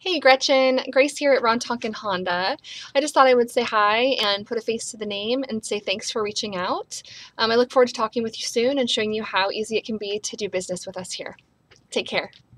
Hey Gretchen, Grace here at Ron Tonkin Honda. I just thought I would say hi and put a face to the name and say thanks for reaching out. I look forward to talking with you soon and showing you how easy it can be to do business with us here. Take care.